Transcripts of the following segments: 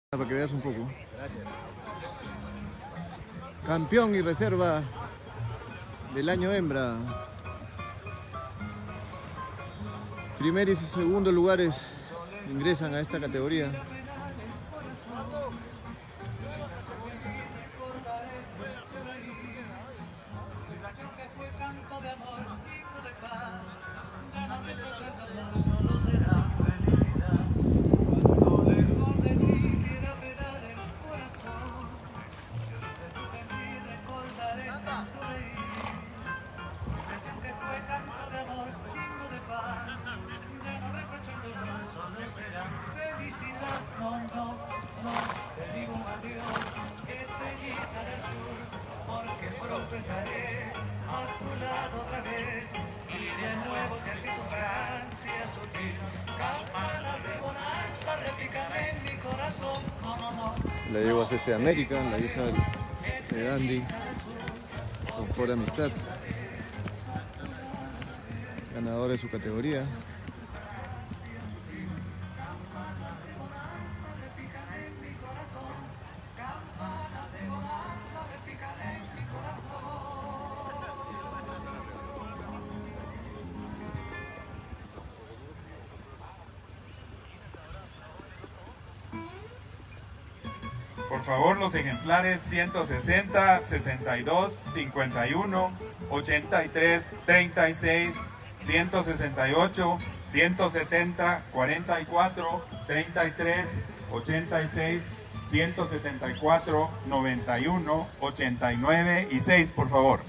Para que veas un poco. Campeón y reserva del año hembra. Primer y segundo lugares ingresan a esta categoría. La llevo a CC América, la hija de Dandy, con Ford Amistad, ganadora de su categoría. Por favor, los ejemplares 160, 62, 51, 83, 36, 168, 170, 44, 33, 86, 174, 91, 89 y 6, por favor.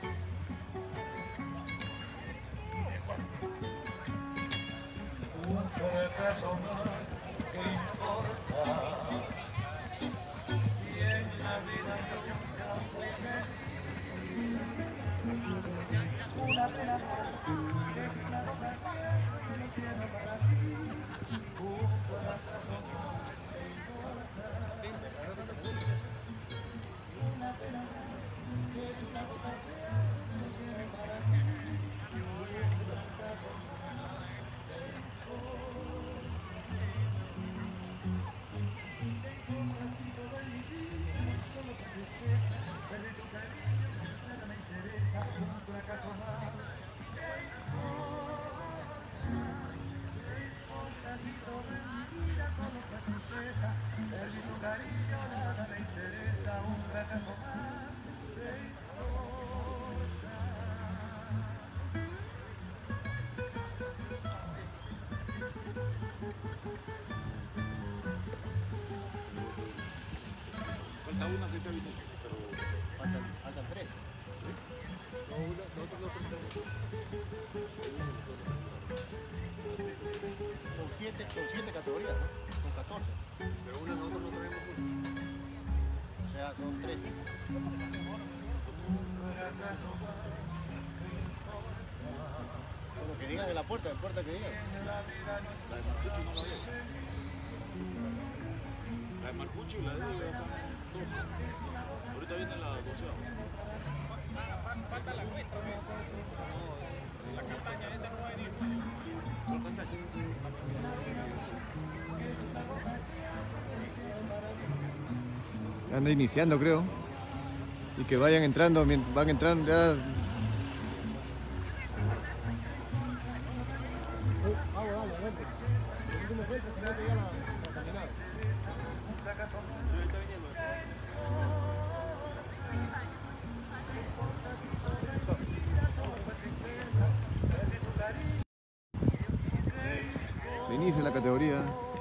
Falta una que está bien, pero faltan tres. No, nosotros no presentamos. Son siete categorías, ¿no? Son 14. Pero una nosotros no tenemos una. O sea, son tres. Lo que digan de la puerta que digan. La de Marcucho no la veo. La de Marcucho y la de 12. Ahorita viene la 12. Falta la nuestra, ¿no? La castaña esa no va a venir. Anda iniciando, creo. Y que vayan entrando, van entrando ya. Se inicia la categoría.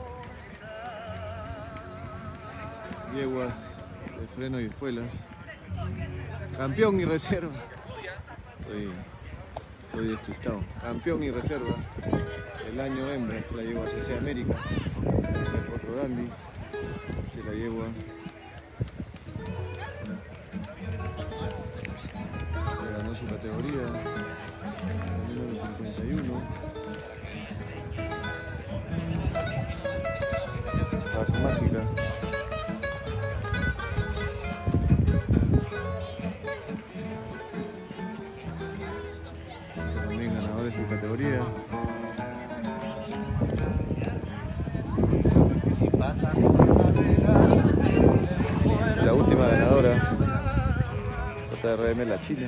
Yeguas de freno y espuelas. Campeón y reserva. Estoy despistado. Campeón y reserva. El año hembra. Se la llevo a CC América. Otro Dandy. Se la llevo a... ganó su categoría. El número 51. Mágica. También ganador de su categoría. Si pasa por la carrera JRM La China.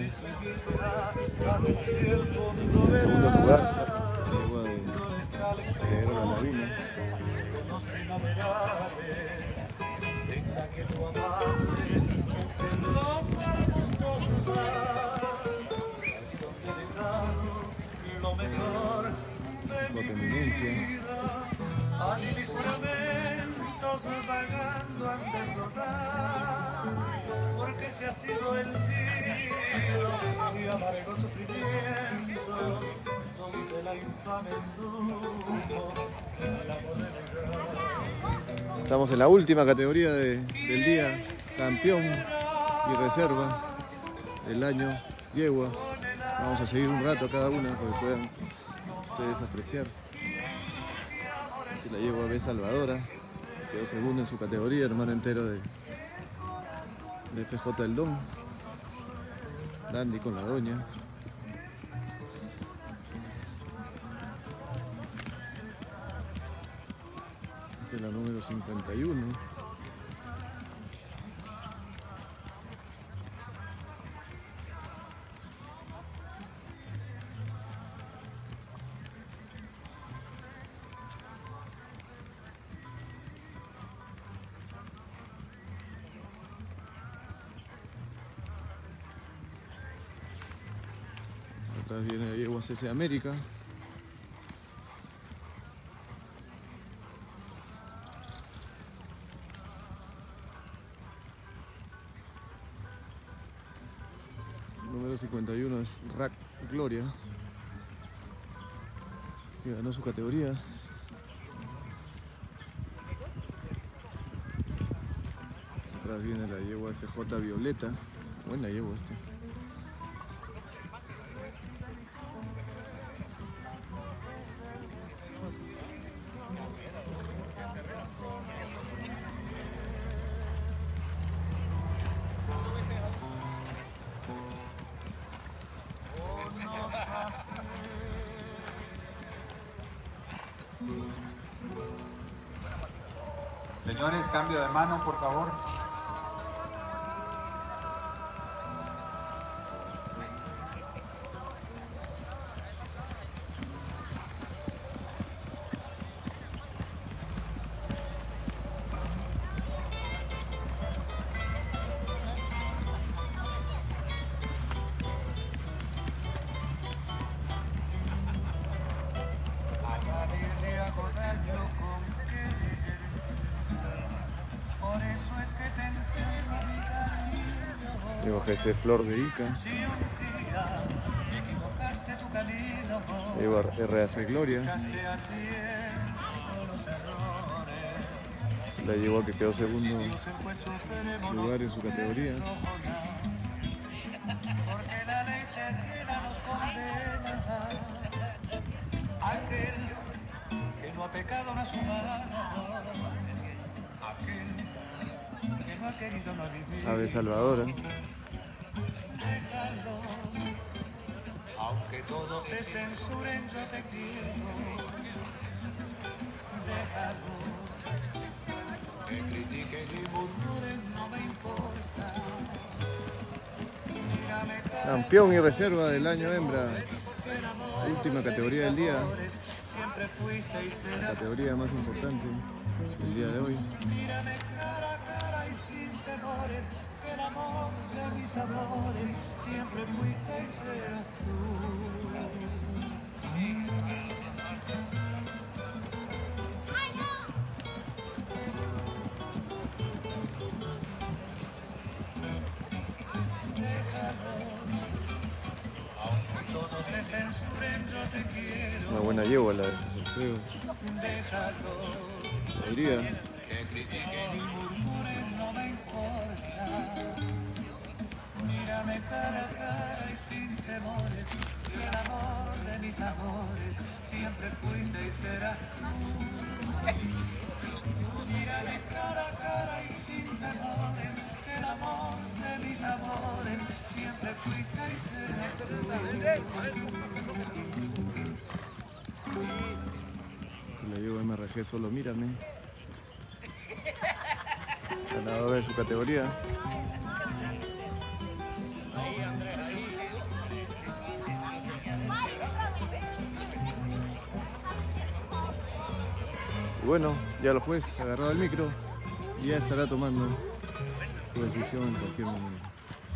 Segundo lugar, yegua de Negro La Lavina. Eminencia. Allí mis juramentos vagando han de rodar, porque se ha sido el nido y amargo sufrimiento, donde la infame sumo el amor de negar. Estamos en la última categoría del día, campeón y reserva del año, yegua. Vamos a seguir un rato cada una para que puedan ustedes apreciar. Aquí la yegua B Salvadora, quedó segundo en su categoría, hermano entero de FJ El Don. Dandy con la doña. Esta es la número 51. Atrás viene la yegua CC América. Número 51 es Rack Gloria, que ganó su categoría. Atrás viene la yegua FJ Violeta. Buena yegua esta. Señores, cambio de mano, por favor. Yegua GC Flor de Ica. Yegua RAC Gloria. La yegua que quedó segundo lugar en su categoría. Aquel que no ha pecado no ha sumado, aquel que no ha querido no ha vivido. Ave Salvadora. Déjalo, aunque todos te censuren, yo te quiero. Déjalo, que critiquen y murmuren, no me importa. Mírame, Campeón y reserva del año hembra. Última categoría del día. siempre fuiste y La serás. categoría más importante del día de hoy. Mírame cara a cara y sin temores, que el amor de mis amores siempre fuiste y serás tú. Déjalo, aunque todos te censuren, yo te quiero. Una buena yegua la de sorteo. Déjalo. Alegría. Que critiquen y murmuren no me importa. Mírame cara a cara y sin temores, que el amor de mis amores siempre fuiste y serás tú. Mírame cara a cara y sin temores, que el amor de mis amores siempre fuiste y serás tú. La yegua MRG Solo Mírame. Ganadora de su categoría. Y bueno, ya el juez ha agarrado el micro y ya estará tomando su decisión en cualquier momento.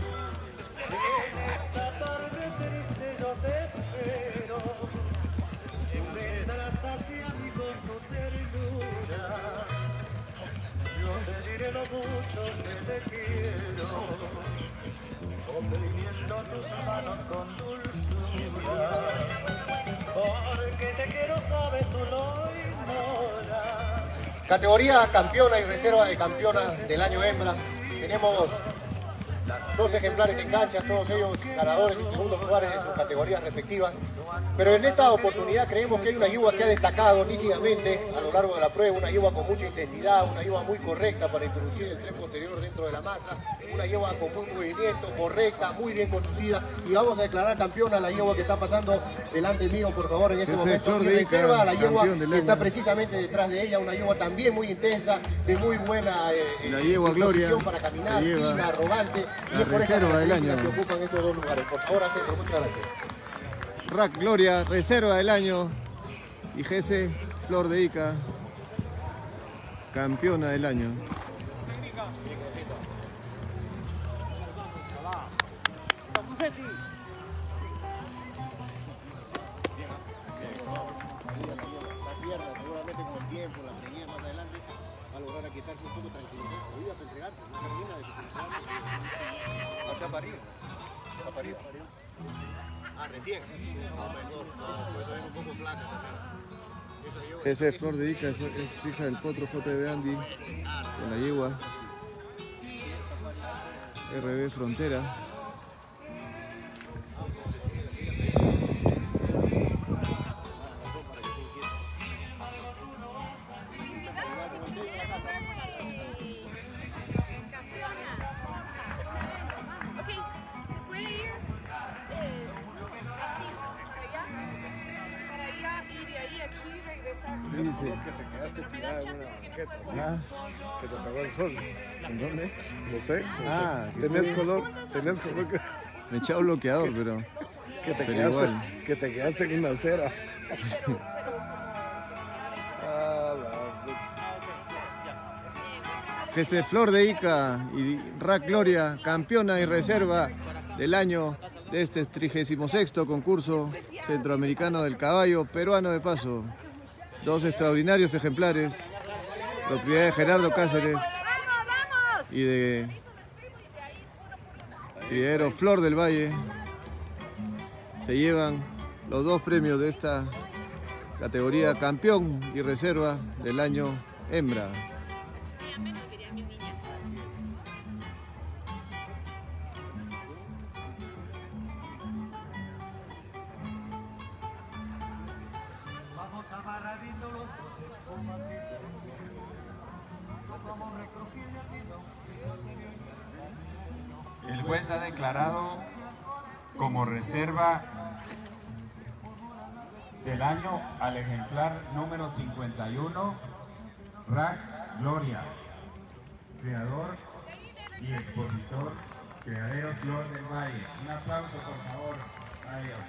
Esta tarde triste yo te espero, en vez de la saciedad con tu ternura, yo te diré lo mucho que te quiero, oprimiendo tus manos con dulzura, porque te quiero, sabes, tú lo ignoras. Categoría campeona y reserva de campeona del año hembra. Tenemos 2 ejemplares en cancha, todos ellos ganadores y segundos lugares en sus categorías respectivas. Pero en esta oportunidad creemos que hay una yegua que ha destacado nítidamente a lo largo de la prueba, una yegua con mucha intensidad, una yegua muy correcta para introducir el tren posterior dentro de la masa, una yegua con buen movimiento, correcta, muy bien conducida, y vamos a declarar campeona a la yegua que está pasando delante mío, por favor, en este momento. Y reserva a la yegua que está precisamente detrás de ella, una yegua también muy intensa, de muy buena la yegua Gloria para caminar, fina, arrogante, y es por esa reserva del año que ocupan estos 2 lugares. Por favor, Centro, muchas gracias. RAC Gloria, reserva del año, y GC Flor de Ica, campeona del año. Seguramente con el tiempo, la preñez más adelante, va a lograr quitarse un poco de tranquilidad. Olvida para entregarte, no termina de que Está parido. Está parido. Ah, recién. Por eso es un poco flaca también. GC Flor de Ica es hija del potro JB Andy con la yegua RB Frontera. Que te apagó el sol. ¿En dónde? No sé. Ah, tenés color que, me echaba bloqueador, pero quedaste, igual. que te quedaste en una acera. GC Flor de Ica y RAC Gloria, campeona y reserva del año de este 36º concurso centroamericano del caballo peruano de paso. 2 extraordinarios ejemplares, propiedad de Gerardo Cáceres y de criadero Flor del Valle. Se llevan los 2 premios de esta categoría campeón y reserva del año hembra. El juez ha declarado como reserva del año al ejemplar número 51, RAC Gloria, creador y expositor, criadero Flor del Valle. Un aplauso, por favor, a ellos.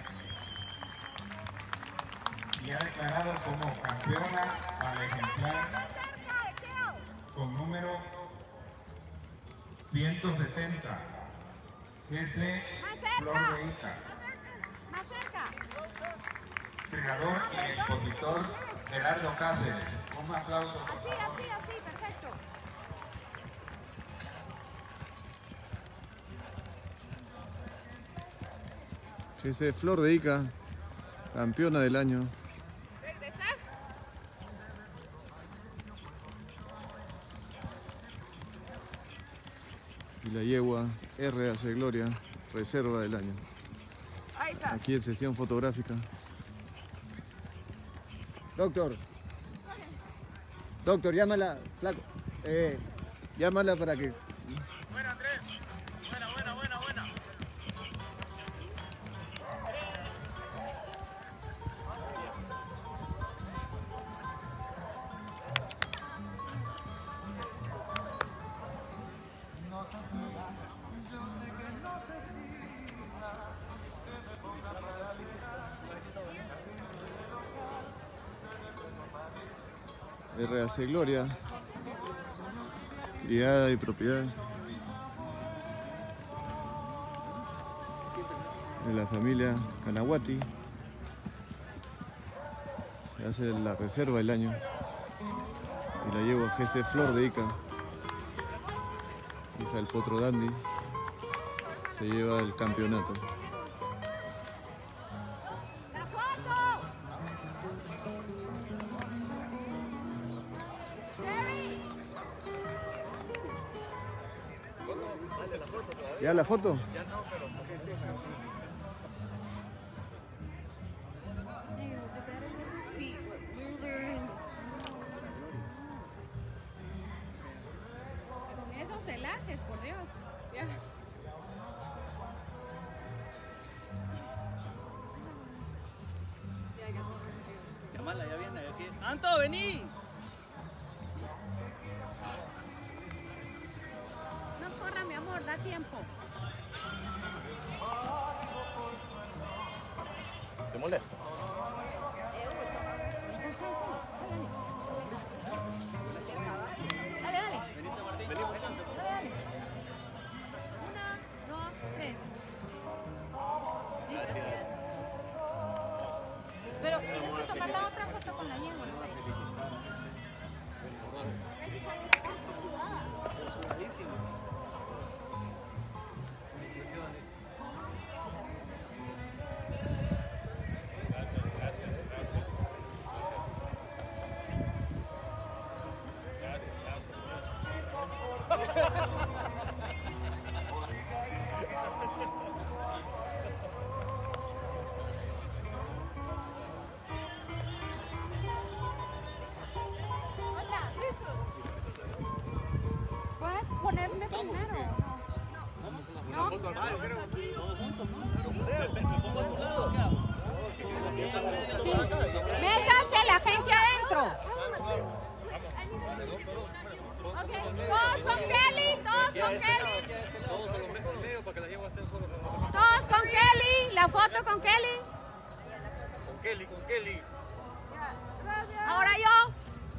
Y ha declarado como campeona al ejemplar con número 170, GC Flor de Ica, creador y expositor Gerardo Cáceres. Un aplauso, por favor. Así, perfecto. GC Flor de Ica, campeona del año. Y la yegua RAC Gloria, reserva del año. Aquí en sesión fotográfica. Doctor, llámala, flaco. Llámala para que... Buena, Andrés. Buena. RAC Gloria, criada y propiedad de la familia Canaguati. Se hace la reserva del año y la llevo a GC Flor de Ica, hija del Potro Dandy. Se lleva el campeonato. ¿Ya la foto? Ya no, pero con esos celajes, por Dios. Ya. Llamala, ya viene aquí. ¡Anto, vení! No corra, mi amor, da tiempo. ¿Te molesto? Dale, dale. Dale, dale. 1, 2, 3. Pero tienes que tomar la otra foto con la yegua. ¿Puedes ponerme primero? No. Sí. Métanse la gente adentro. Todos con Kelly, todos con Kelly. Todos con Kelly, la foto con Kelly. Con Kelly. Ahora yo.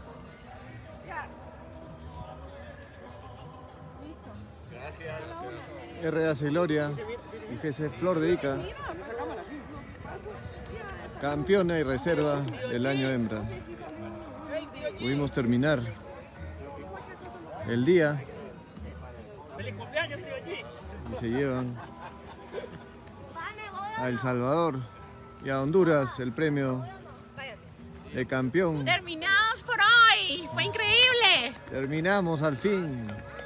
Gracias. RAC Gloria y GC Flor de Ica, campeona y reserva del año hembra. Pudimos terminar el día y se llevan a El Salvador y a Honduras el premio de campeón. Terminamos por hoy. Fue increíble. Terminamos al fin.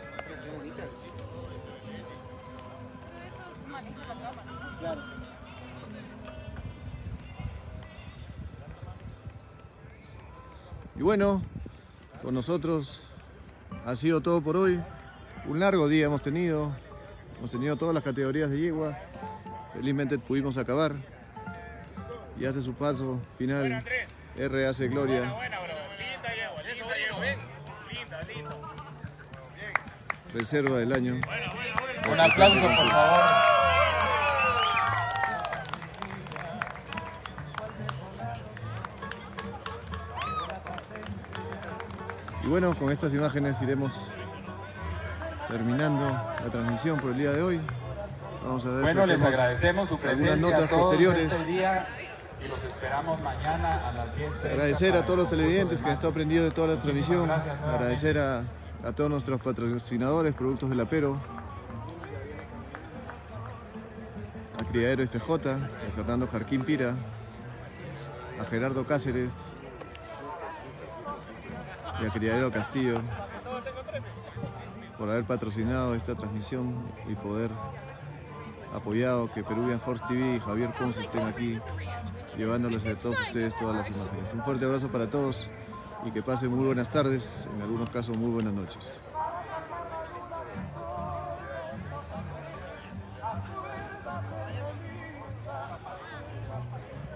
Y bueno, con nosotros ha sido todo por hoy. Un largo día hemos tenido todas las categorías de yegua. Felizmente pudimos acabar. Y hace su paso final RAC Gloria. Reserva del año. Un aplauso, por favor. Y bueno, con estas imágenes iremos terminando la transmisión por el día de hoy. Vamos a ver Bueno, si les hacemos agradecemos su algunas presencia notas a todos posteriores. este día y los esperamos mañana a las 10:30. Agradecer a todos los televidentes que han estado prendidos de toda la transmisión. Gracias nuevamente. Agradecer a todos nuestros patrocinadores, Productos del Apero, a Criadero FJ, a Fernando Jarquín Pira, a Gerardo Cáceres y a Criadero Castillo por haber patrocinado esta transmisión y poder apoyado que Peruvian Horse TV y Javier Ponce estén aquí llevándoles a todos ustedes todas las imágenes. Un fuerte abrazo para todos y que pasen muy buenas tardes, en algunos casos muy buenas noches.